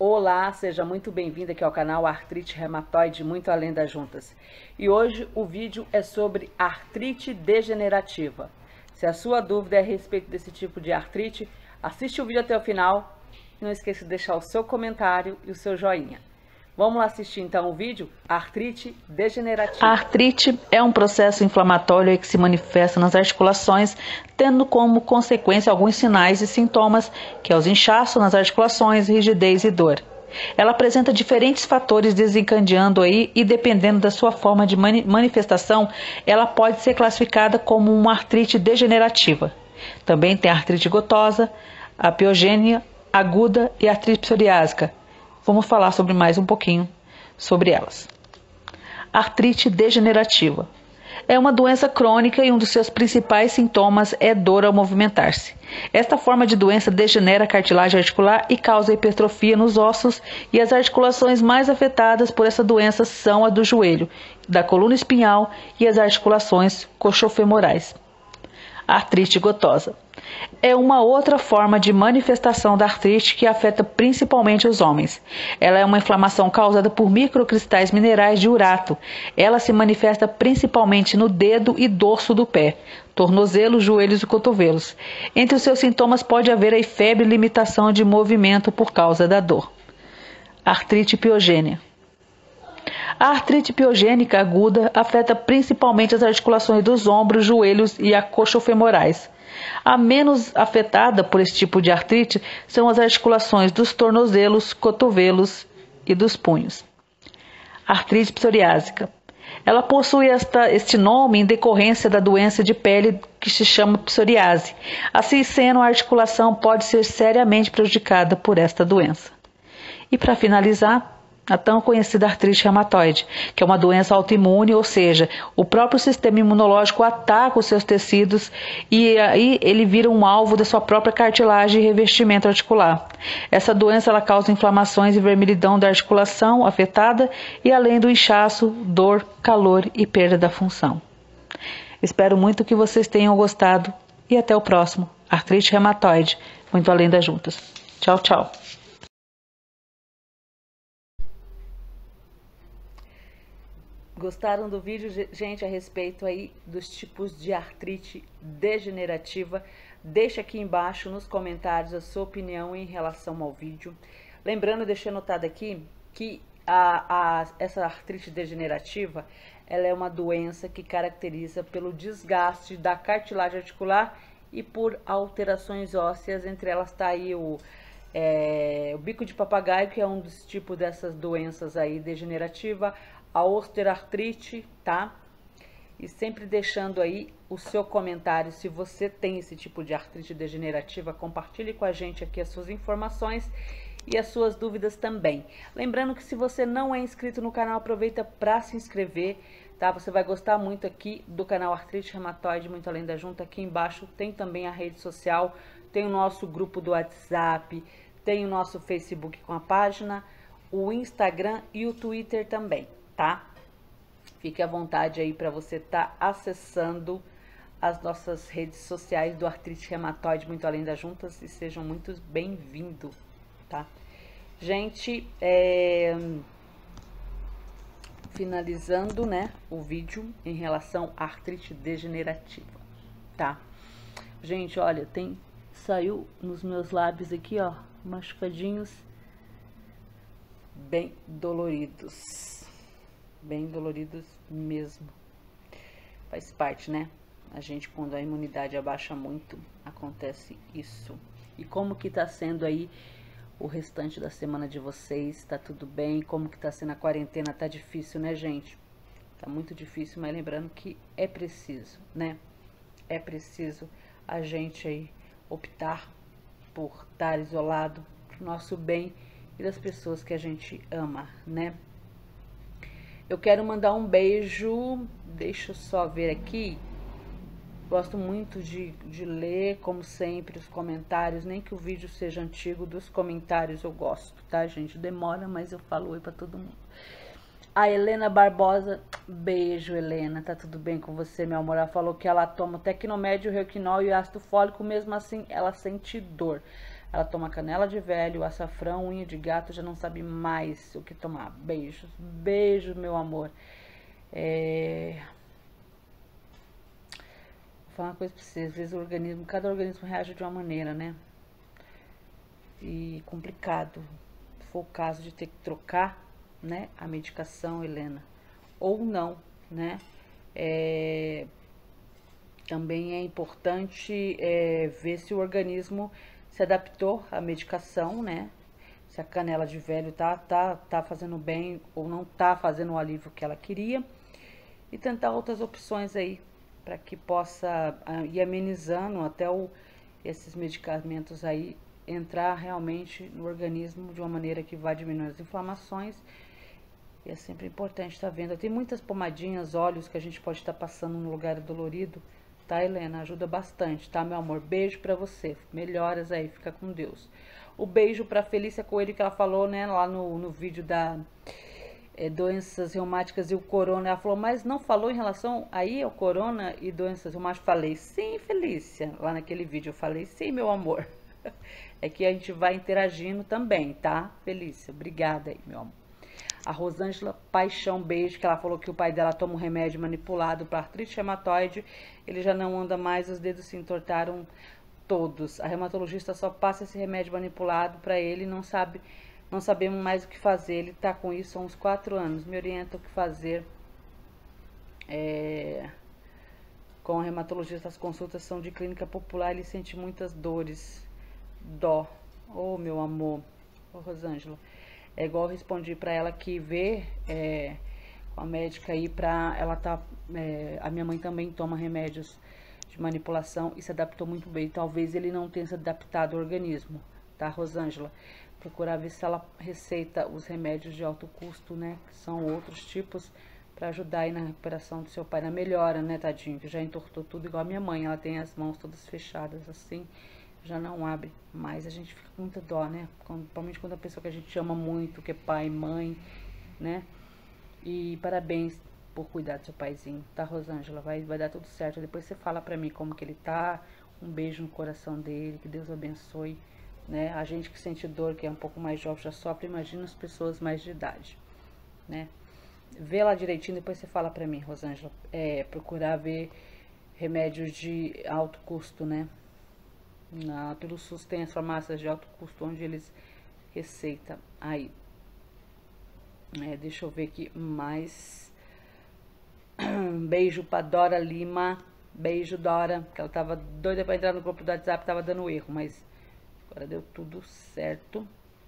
Olá, seja muito bem-vindo aqui ao canal Artrite Reumatoide Muito Além das Juntas. E hoje o vídeo é sobre artrite degenerativa. Se a sua dúvida é a respeito desse tipo de artrite, assiste o vídeo até o final e não esqueça de deixar o seu comentário e o seu joinha. Vamos lá assistir então o vídeo Artrite Degenerativa. A artrite é um processo inflamatório que se manifesta nas articulações, tendo como consequência alguns sinais e sintomas, que é os inchaços nas articulações, rigidez e dor. Ela apresenta diferentes fatores desencadeando aí e dependendo da sua forma de manifestação, ela pode ser classificada como uma artrite degenerativa. Também tem a artrite gotosa, a piogênia aguda e a artrite psoriásica. Vamos falar sobre mais um pouquinho sobre elas. Artrite degenerativa. É uma doença crônica e um dos seus principais sintomas é dor ao movimentar-se. Esta forma de doença degenera a cartilagem articular e causa hipertrofia nos ossos, e as articulações mais afetadas por essa doença são a do joelho, da coluna espinhal e as articulações coxofemorais. Artrite gotosa. É uma outra forma de manifestação da artrite que afeta principalmente os homens. Ela é uma inflamação causada por microcristais minerais de urato. Ela se manifesta principalmente no dedo e dorso do pé, tornozelos, joelhos e cotovelos. Entre os seus sintomas pode haver a febre e limitação de movimento por causa da dor. Artrite piogênia. A artrite piogênica aguda afeta principalmente as articulações dos ombros, joelhos e a coxofemorais. A menos afetada por esse tipo de artrite são as articulações dos tornozelos, cotovelos e dos punhos. Artrite psoriásica. Ela possui este nome em decorrência da doença de pele que se chama psoriase. Assim sendo, a articulação pode ser seriamente prejudicada por esta doença. E para finalizar, a tão conhecida artrite reumatoide, que é uma doença autoimune, ou seja, o próprio sistema imunológico ataca os seus tecidos e aí ele vira um alvo da sua própria cartilagem e revestimento articular. Essa doença ela causa inflamações e vermelhidão da articulação afetada e além do inchaço, dor, calor e perda da função. Espero muito que vocês tenham gostado e até o próximo. Artrite reumatoide, muito além das juntas. Tchau, tchau. Gostaram do vídeo, gente, a respeito aí dos tipos de artrite degenerativa? Deixa aqui embaixo nos comentários a sua opinião em relação ao vídeo. Lembrando, deixei anotado aqui que essa artrite degenerativa, ela é uma doença que caracteriza pelo desgaste da cartilagem articular e por alterações ósseas. Entre elas está aí o bico de papagaio, que é um dos tipos dessas doenças aí degenerativa, a osteoartrite, tá? E sempre deixando aí o seu comentário, se você tem esse tipo de artrite degenerativa, compartilhe com a gente aqui as suas informações e as suas dúvidas também. Lembrando que se você não é inscrito no canal, aproveita para se inscrever, tá? Você vai gostar muito aqui do canal Artrite Reumatoide Muito Além da Junta. Aqui embaixo tem também a rede social, tem o nosso grupo do WhatsApp, tem o nosso Facebook com a página, o Instagram e o Twitter também, tá? Fique à vontade aí para você estar acessando as nossas redes sociais do Artrite Reumatoide Muito Além das Juntas e sejam muito bem-vindos, tá? Gente, finalizando, né, o vídeo em relação à artrite degenerativa, tá? Gente, olha, saiu nos meus lábios aqui, ó, machucadinhos bem doloridos mesmo. Faz parte, né? A gente, quando a imunidade abaixa muito, acontece isso. E como que tá sendo aí o restante da semana de vocês? Tá tudo bem? Como que tá sendo a quarentena? Tá difícil, né, gente? Tá muito difícil, mas lembrando que é preciso, né? É preciso a gente aí optar por estar isolado pro nosso bem e das pessoas que a gente ama, né? Eu quero mandar um beijo, deixa eu só ver aqui. Gosto muito de ler, como sempre, os comentários, nem que o vídeo seja antigo, dos comentários eu gosto, tá, gente? Demora, mas eu falo oi pra todo mundo. A Helena Barbosa, beijo, Helena, tá tudo bem com você, meu amor? Ela falou que ela toma o Tecnomédio, o Requinol e o ácido fólico, mesmo assim ela sente dor. Ela toma canela de velho, açafrão, unha de gato, já não sabe mais o que tomar. Beijos, beijo, meu amor. Vou falar uma coisa pra vocês, às vezes cada organismo reage de uma maneira, né? E complicado. Se for o caso de ter que trocar, né, a medicação, Helena, ou não, né? Também é importante ver se o organismo se adaptou à medicação, né? Se a canela de velho tá fazendo bem ou não tá fazendo o alívio que ela queria. E tentar outras opções aí, para que possa ir amenizando até esses medicamentos aí entrar realmente no organismo de uma maneira que vai diminuir as inflamações. E é sempre importante estar vendo. Tem muitas pomadinhas, óleos que a gente pode estar passando no lugar dolorido, tá, Helena? Ajuda bastante, tá, meu amor? Beijo pra você. Melhoras aí, fica com Deus. O beijo pra Felícia Coelho, que ela falou, né, lá no vídeo da doenças reumáticas e o corona. Ela falou, mas não falou em relação aí ao corona e doenças reumáticas? Falei, sim, Felícia. Lá naquele vídeo eu falei, sim, meu amor. É que a gente vai interagindo também, tá, Felícia? Obrigada aí, meu amor. A Rosângela Paixão, beijo, que ela falou que o pai dela toma um remédio manipulado para artrite reumatoide, ele já não anda mais, os dedos se entortaram todos. A reumatologista só passa esse remédio manipulado para ele, não sabemos mais o que fazer. Ele tá com isso há uns 4 anos, me orienta o que fazer. Com o reumatologista, as consultas são de clínica popular, ele sente muitas dores, dó. Oh, meu amor, oh, Rosângela. É igual eu respondi pra ela que vê com a médica aí pra ela tá. A minha mãe também toma remédios de manipulação e se adaptou muito bem. Talvez ele não tenha se adaptado ao organismo, tá, Rosângela? Procurar ver se ela receita os remédios de alto custo, né? Que são outros tipos pra ajudar aí na recuperação do seu pai, na melhora, né, tadinho? Que já entortou tudo igual a minha mãe. Ela tem as mãos todas fechadas assim. Já não abre mais, a gente fica com muita dó, né? Principalmente quando a pessoa que a gente ama muito, que é pai, mãe, né? E parabéns por cuidar do seu paizinho, tá, Rosângela? Vai dar tudo certo. Depois você fala pra mim como que ele tá. Um beijo no coração dele, que Deus abençoe, né? A gente que sente dor, que é um pouco mais jovem, já sofre, imagina as pessoas mais de idade, né? Vê lá direitinho, depois você fala pra mim, Rosângela. Procurar ver remédios de alto custo, né? Pelo SUS tem as farmácias de alto custo onde eles receitam aí. Deixa eu ver aqui mais. Beijo pra Dora Lima. Beijo, Dora. Que ela tava doida pra entrar no grupo do WhatsApp, tava dando erro, mas agora deu tudo certo.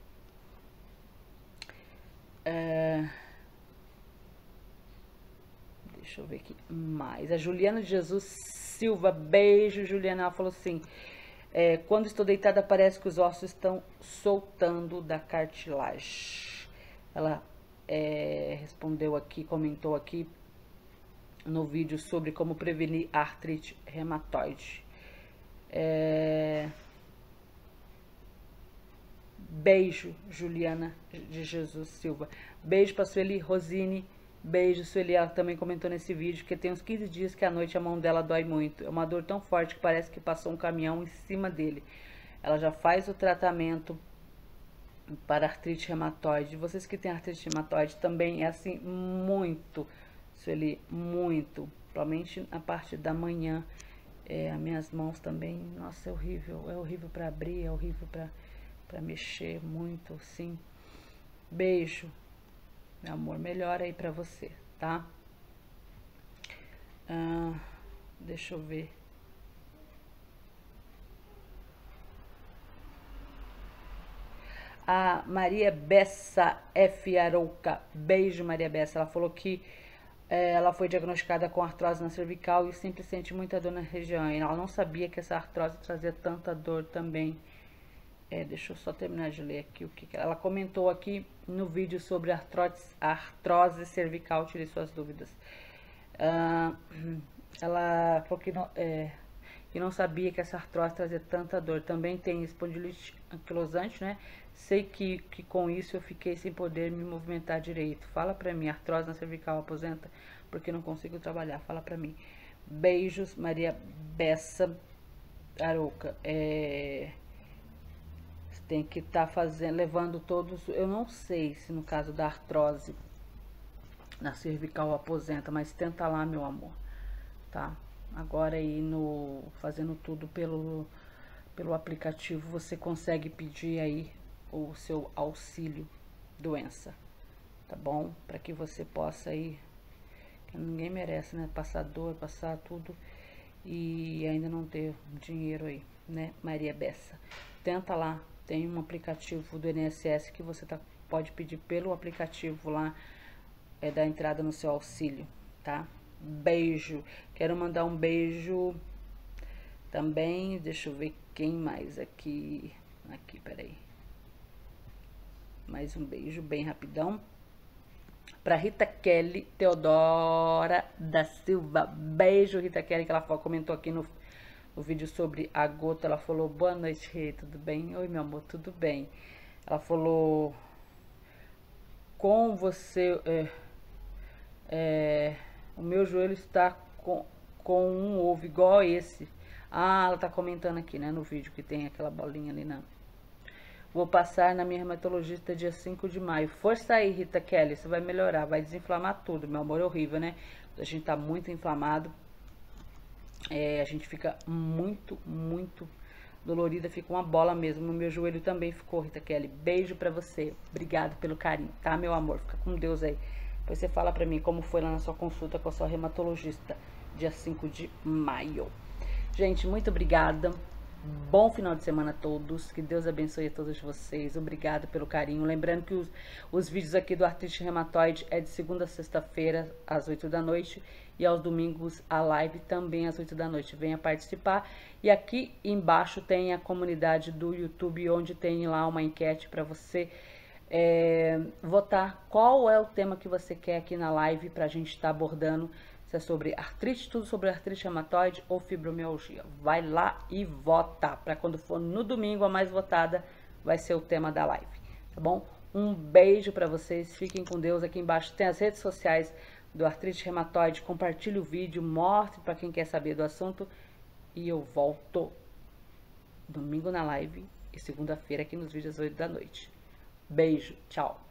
Deixa eu ver aqui mais. A Juliana de Jesus Silva. Beijo, Juliana. Ela falou assim: quando estou deitada, parece que os ossos estão soltando da cartilagem. Ela respondeu aqui, comentou aqui no vídeo sobre como prevenir a artrite reumatoide. Beijo, Juliana de Jesus Silva. Beijo para Sueli Rosine. Beijo, Sueli. Ela também comentou nesse vídeo que tem uns 15 dias que à noite a mão dela dói muito. É uma dor tão forte que parece que passou um caminhão em cima dele. Ela já faz o tratamento para artrite reumatoide. Vocês que têm artrite reumatoide também é assim muito, Sueli, muito. Provavelmente na parte da manhã. As minhas mãos também, nossa, é horrível. É horrível para abrir, é horrível para mexer muito, sim. Beijo, meu amor, melhor aí pra você, tá? Deixa eu ver. A Maria Bessa F. Arouca, beijo, Maria Bessa. Ela falou que ela foi diagnosticada com artrose na cervical e sempre sente muita dor na região. E ela não sabia que essa artrose trazia tanta dor também. Deixa eu só terminar de ler aqui o que ela comentou aqui no vídeo sobre artrose cervical. Tirei suas dúvidas. Ela falou que não sabia que essa artrose trazia tanta dor. Também tem espondilite anquilosante, né? Sei que com isso eu fiquei sem poder me movimentar direito. Fala pra mim, artrose na cervical aposenta porque não consigo trabalhar. Fala pra mim. Beijos, Maria Bessa Arouca. tem que estar levando todos, eu não sei se no caso da artrose na cervical aposenta, mas tenta lá, meu amor, tá? Agora aí fazendo tudo pelo aplicativo, você consegue pedir aí o seu auxílio doença, tá bom? Para que você possa aí, que ninguém merece, né? Passar dor, passar tudo e ainda não ter dinheiro aí, né? Maria Bessa, tenta lá, tem um aplicativo do INSS que você pode pedir pelo aplicativo lá, da entrada no seu auxílio, tá? Beijo, quero mandar um beijo também, deixa eu ver quem mais aqui, peraí, mais um beijo bem rapidão, pra Rita Kelly Teodora da Silva, beijo Rita Kelly, que ela comentou aqui no vídeo sobre a gota, ela falou, boa noite Rê, tudo bem? Oi meu amor, tudo bem? Ela falou, com você, o meu joelho está com um ovo igual esse. Ah, ela tá comentando aqui, né, no vídeo que tem aquela bolinha ali na... Vou passar na minha reumatologista dia 5 de maio. Força aí, Rita Kelly, você vai melhorar, vai desinflamar tudo. Meu amor, é horrível, né? A gente tá muito inflamado. A gente fica muito dolorida, fica uma bola mesmo. No meu joelho também ficou, Rita Kelly. Beijo pra você. Obrigado pelo carinho, tá, meu amor? Fica com Deus aí. Depois você fala pra mim como foi lá na sua consulta com a sua reumatologista, dia 5 de maio. Gente, muito obrigada. Bom final de semana a todos. Que Deus abençoe a todos vocês. Obrigada pelo carinho. Lembrando que os vídeos aqui do Artrite Reumatoide é de segunda a sexta-feira, às 8 da noite. E aos domingos a live também às 8 da noite. Venha participar. E aqui embaixo tem a comunidade do YouTube, onde tem lá uma enquete para você votar qual é o tema que você quer aqui na live para a gente estar abordando. Se é sobre artrite, tudo sobre artrite reumatoide ou fibromialgia. Vai lá e vota, para quando for no domingo a mais votada vai ser o tema da live, tá bom? Um beijo para vocês, fiquem com Deus. Aqui embaixo tem as redes sociais do Artrite Reumatoide, compartilhe o vídeo, mostre para quem quer saber do assunto e eu volto domingo na live e segunda-feira aqui nos vídeos às 8 da noite. Beijo, tchau!